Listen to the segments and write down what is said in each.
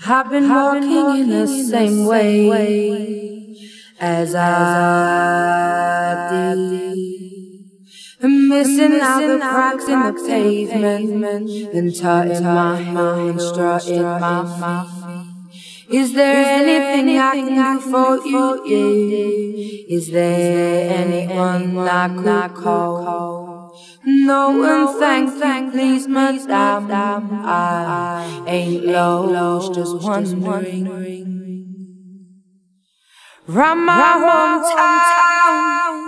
I've been walking in the same way as I did, missing out the cracks in the pavement, then tutting my heel and strutting my feet. Is there anything I can do for you? Is there anyone I could call? No, and thank you, please, madam. I ain't lost, just wondering. Round my hometown,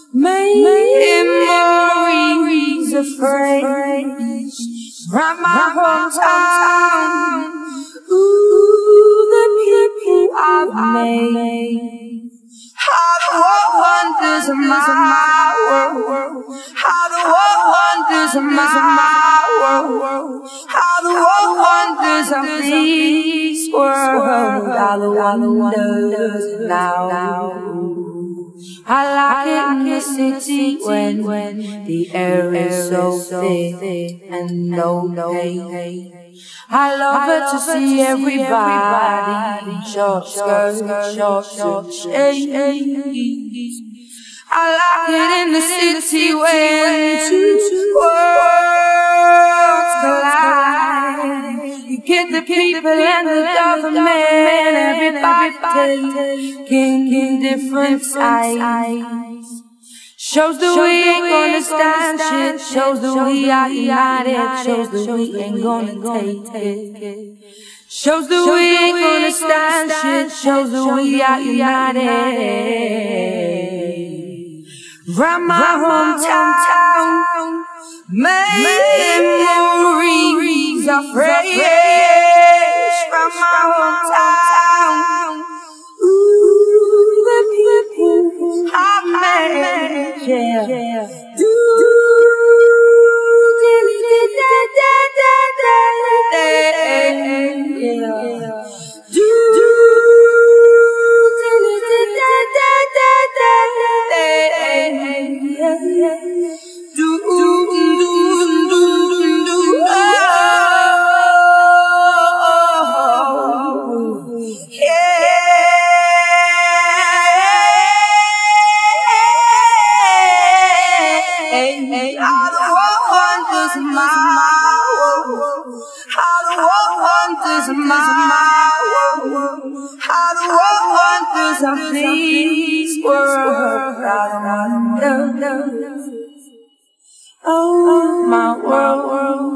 memories of friends. Round my hometown, ooh, the people I've made. How the world wonders of my world. How the world wonders of my world. How the world wonders of this world. How the wonders now. I like it in the city when the air is so thick and no pain. I love it to see everybody in short skirts, short shades. I like it in the city when two worlds collide. You get the people and the government, everybody taking different sides. Shows that we ain't gonna stand shit. Shows that we are united. Shows that we ain't gonna take it. Shows that we ain't gonna stand shit. Shows that we are united. Round my hometown, memories are fresh. Round my hometown, ooh, the people I've met, yeah. How the world wonders of my world. How the world wonders of my world. How the world wonders of this world. Oh, my world.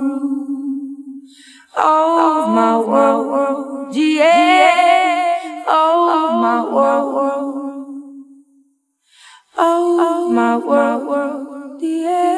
Oh, my world. Yeah. Oh, my world. Oh, my world. Yeah.